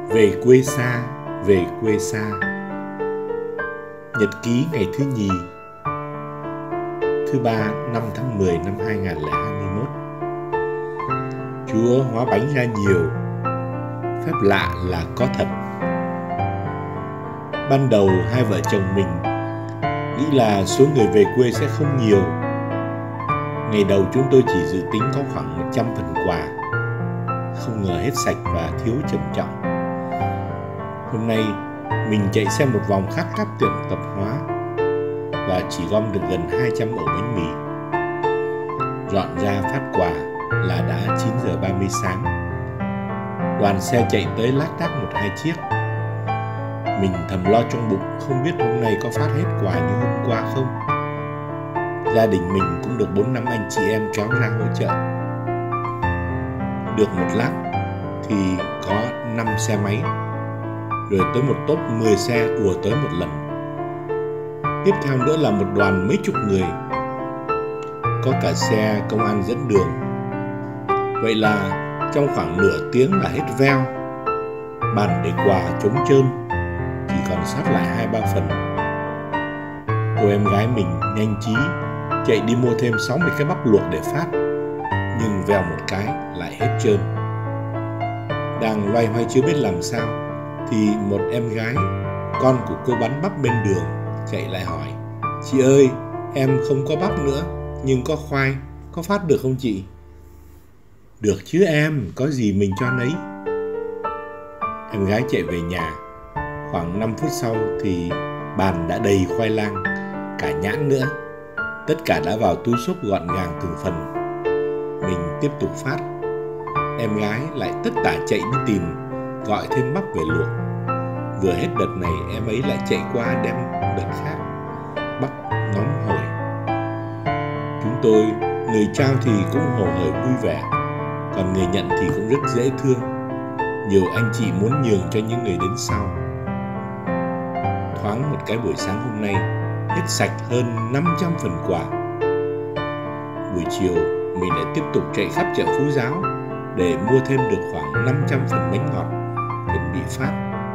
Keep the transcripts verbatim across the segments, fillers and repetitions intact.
Về quê xa, về quê xa. Nhật ký ngày thứ nhì, thứ ba năm tháng mười năm hai nghìn không trăm hai mươi mốt. Chúa hóa bánh ra nhiều, phép lạ là có thật. Ban đầu hai vợ chồng mình nghĩ là số người về quê sẽ không nhiều. Ngày đầu chúng tôi chỉ dự tính có khoảng một trăm phần quà, không ngờ hết sạch và thiếu trầm trọng. Hôm nay mình chạy xe một vòng khắp các tiệm tạp hóa và chỉ gom được gần hai trăm ổ bánh mì. Dọn ra phát quà là đã chín giờ ba mươi sáng. Đoàn xe chạy tới lác đác một hai chiếc. Mình thầm lo trong bụng không biết hôm nay có phát hết quà như hôm qua không. Gia đình mình cũng được bốn năm anh chị em kéo ra hỗ trợ. Được một lát thì có năm xe máy, rồi tới một tốp mười xe ùa tới một lần. Tiếp theo nữa là một đoàn mấy chục người, có cả xe công an dẫn đường. Vậy là trong khoảng nửa tiếng là hết veo. Bàn để quà trống trơn, chỉ còn sót lại hai ba phần. Cô em gái mình nhanh trí chạy đi mua thêm sáu mươi cái bắp luộc để phát, nhưng vèo một cái lại hết trơn. Đang loay hoay chưa biết làm sao thì một em gái, con của cô bán bắp bên đường, chạy lại hỏi: "Chị ơi, em không có bắp nữa, nhưng có khoai, có phát được không chị?" "Được chứ em, có gì mình cho nấy." Em gái chạy về nhà. Khoảng năm phút sau thì bàn đã đầy khoai lang, cả nhãn nữa. Tất cả đã vào túi xốp gọn gàng từng phần. Mình tiếp tục phát. Em gái lại tất tả chạy đi tìm, gọi thêm bắp về luộc. Vừa hết đợt này em ấy lại chạy qua đem đợt khác. Bắp nóng hổi. Chúng tôi, người trao thì cũng hồ hởi vui vẻ, còn người nhận thì cũng rất dễ thương. Nhiều anh chị muốn nhường cho những người đến sau. Thoáng một cái buổi sáng hôm nay hết sạch hơn năm trăm phần quà. Buổi chiều mình lại tiếp tục chạy khắp chợ Phú Giáo để mua thêm được khoảng năm trăm phần bánh ngọt chuẩn bị phát.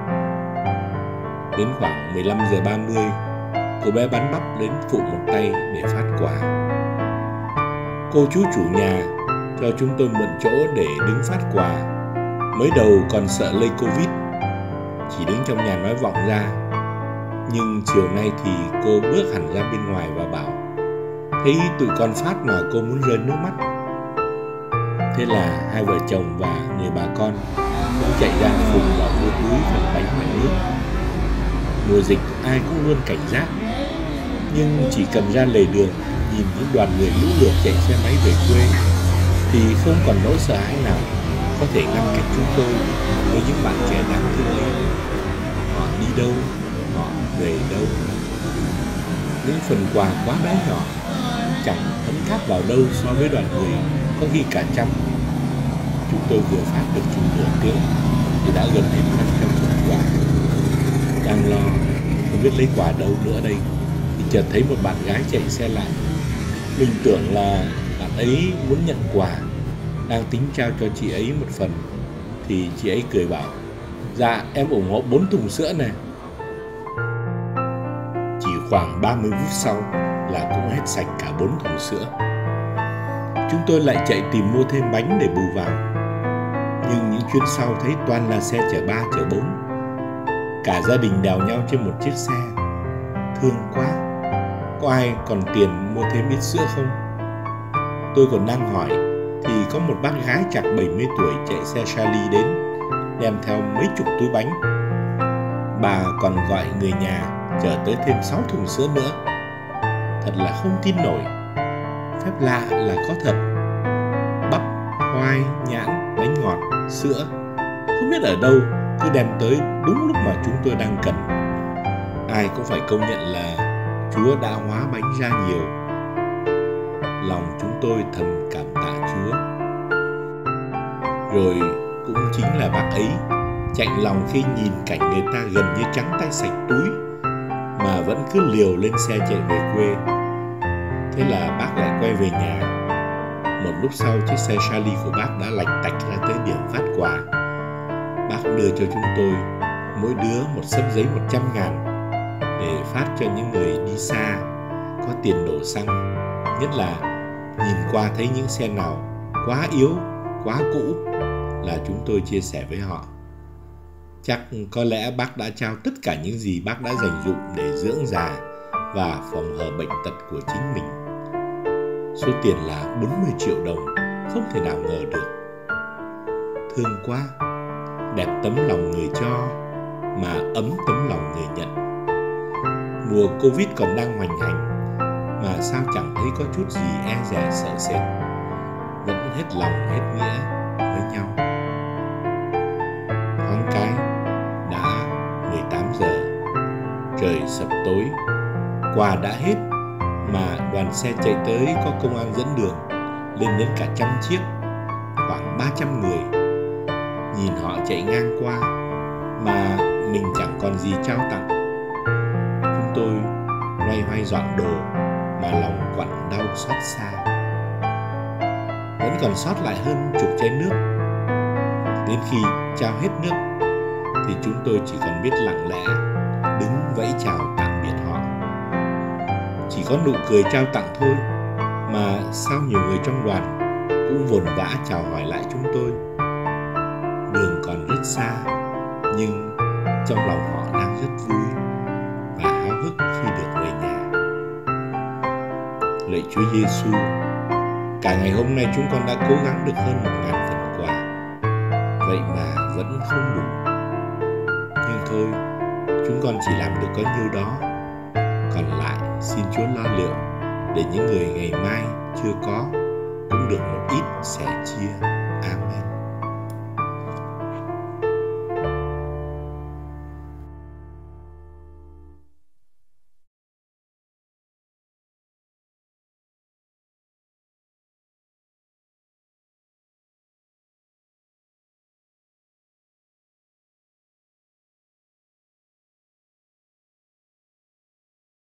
Đến khoảng mười lăm giờ ba mươi, cô bé bán bắp đến phụ một tay để phát quà. Cô chú chủ nhà cho chúng tôi mượn chỗ để đứng phát quà. Mới đầu còn sợ lây Covid, chỉ đứng trong nhà nói vọng ra. Nhưng chiều nay thì cô bước hẳn ra bên ngoài và bảo: "Thấy tụi con phát mà cô muốn rơi nước mắt." Thế là hai vợ chồng và người bà con cũng chạy ra cùng vào mua túi phần bánh và nước. Mùa dịch ai cũng luôn cảnh giác, nhưng chỉ cần ra lề đường nhìn những đoàn người lũ lượt chạy xe máy về quê thì không còn nỗi sợ hãi nào có thể ngăn cách chúng tôi với những bạn trẻ đáng thương ấy. Họ đi đâu, họ về đâu. Những phần quà quá bé nhỏ, chẳng thấm tháp vào đâu so với đoàn người có khi cả trăm. Chúng tôi vừa phát được chừng nửa tiếng thì đã gần hết năm trăm phần quà. Đang lo không biết lấy quà đâu nữa đây thì chợt thấy một bạn gái chạy xe lại. Mình tưởng là bạn ấy muốn nhận quà, đang tính trao cho chị ấy một phần, thì chị ấy cười bảo: "Dạ em ủng hộ bốn thùng sữa này." Chỉ khoảng ba mươi phút sau là cũng hết sạch cả bốn thùng sữa. Chúng tôi lại chạy tìm mua thêm bánh để bù vào. Nhưng những chuyến sau thấy toàn là xe chở ba chở bốn. Cả gia đình đèo nhau trên một chiếc xe. Thương quá. Có ai còn tiền mua thêm ít sữa không? Tôi còn đang hỏi thì có một bác gái chạc bảy mươi tuổi chạy xe Charlie đến, đem theo mấy chục túi bánh. Bà còn gọi người nhà chở tới thêm sáu thùng sữa nữa. Thật là không tin nổi. Phép lạ là có thật. Bắp, khoai, nhãn, bánh ngọt, sữa, không biết ở đâu cứ đem tới đúng lúc mà chúng tôi đang cần. Ai cũng phải công nhận là Chúa đã hóa bánh ra nhiều. Lòng chúng tôi thầm cảm tạ Chúa. Rồi cũng chính là bác ấy chạnh lòng khi nhìn cảnh người ta gần như trắng tay sạch túi mà vẫn cứ liều lên xe chạy về quê. Thế là bác lại quay về nhà. Một lúc sau chiếc xe Charlie của bác đã lạch tạch ra tới điểm phát quà. Bác đưa cho chúng tôi mỗi đứa một xấp giấy một trăm ngàn để phát cho những người đi xa có tiền đổ xăng, nhất là nhìn qua thấy những xe nào quá yếu, quá cũ là chúng tôi chia sẻ với họ. Chắc có lẽ bác đã trao tất cả những gì bác đã dành dụm để dưỡng già và phòng hờ bệnh tật của chính mình. Số tiền là bốn mươi triệu đồng, không thể nào ngờ được. Thương quá, đẹp tấm lòng người cho mà ấm tấm lòng người nhận. Mùa Covid còn đang hoành hành mà sao chẳng thấy có chút gì e dè sợ sệt, vẫn hết lòng hết nghĩa với nhau. Thoáng cái đã mười tám giờ, trời sập tối, quà đã hết mà đoàn xe chạy tới có công an dẫn đường lên đến cả trăm chiếc, khoảng ba trăm người. Nhìn họ chạy ngang qua mà mình chẳng còn gì trao tặng. Chúng tôi loay hoay dọn đồ mà lòng quặn đau xót xa. Vẫn còn sót lại hơn chục chai nước. Đến khi trao hết nước thì chúng tôi chỉ còn biết lặng lẽ đứng vẫy chào tạm biệt họ. Chỉ có nụ cười trao tặng thôi mà sao nhiều người trong đoàn cũng vồn vã chào hỏi lại chúng tôi. Đường còn rất xa, nhưng trong lòng họ đang rất vui và háo hức khi được về nhà. Lạy Chúa Giêsu, cả ngày hôm nay chúng con đã cố gắng được hơn một ngàn phần quà, vậy mà vẫn không đủ. Nhưng thôi, chúng con chỉ làm được có nhiêu đó, còn lại xin Chúa lo liệu để những người ngày mai chưa có cũng được một ít sẻ chia.